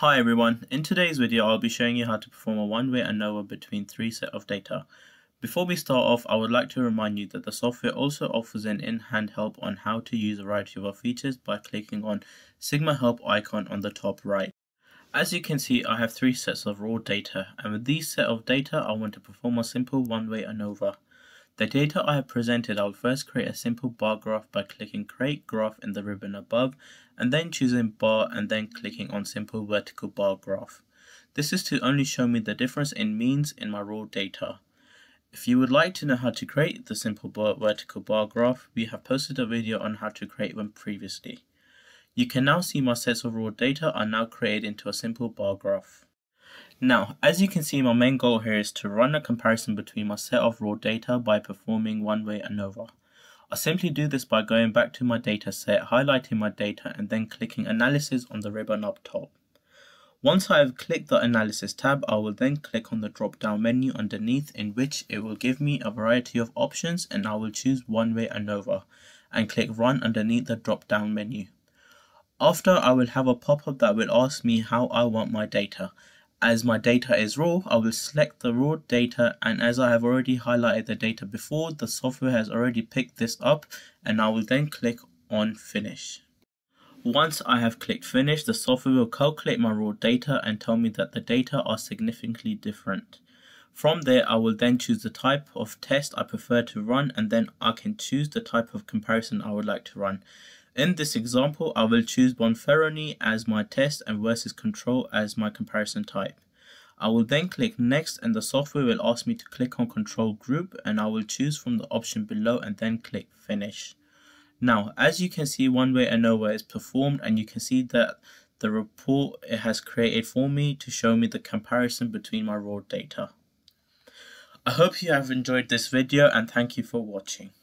Hi everyone, in today's video I'll be showing you how to perform a one-way ANOVA between three sets of data. Before we start off, I would like to remind you that the software also offers an in-hand help on how to use a variety of our features by clicking on Sigma help icon on the top right. As you can see, I have three sets of raw data, and with these set of data I want to perform a simple one-way ANOVA. The data I have presented, I will first create a simple bar graph by clicking Create Graph in the ribbon above, and then choosing Bar and then clicking on Simple Vertical Bar Graph. This is to only show me the difference in means in my raw data. If you would like to know how to create the simple vertical bar graph, we have posted a video on how to create one previously. You can now see my sets of raw data are now created into a simple bar graph. Now, as you can see, my main goal here is to run a comparison between my set of raw data by performing one-way ANOVA. I simply do this by going back to my data set, highlighting my data, and then clicking Analysis on the ribbon up top. Once I have clicked the Analysis tab, I will then click on the drop-down menu underneath, in which it will give me a variety of options, and I will choose one-way ANOVA and click Run underneath the drop-down menu. After, I will have a pop-up that will ask me how I want my data. As my data is raw, I will select the raw data, and as I have already highlighted the data before, the software has already picked this up, and I will then click on Finish. Once I have clicked Finish, the software will calculate my raw data and tell me that the data are significantly different. From there, I will then choose the type of test I prefer to run, and then I can choose the type of comparison I would like to run. In this example, I will choose Bonferroni as my test and versus control as my comparison type. I will then click Next, and the software will ask me to click on Control Group, and I will choose from the option below and then click Finish. Now, as you can see, one-way ANOVA is performed, and you can see that the report it has created for me to show me the comparison between my raw data. I hope you have enjoyed this video, and thank you for watching.